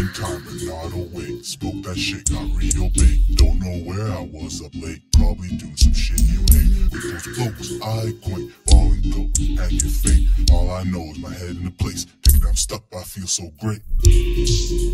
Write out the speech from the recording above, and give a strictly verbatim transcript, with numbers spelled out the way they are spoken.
in time but not awake. Spoke that shit, got real big. Don't know where I was up late. Probably doing some shit you hate. With those blows, I quit. Falling go, hanging fate. All I know is my head in the place. Thinking I'm stuck, but I feel so great.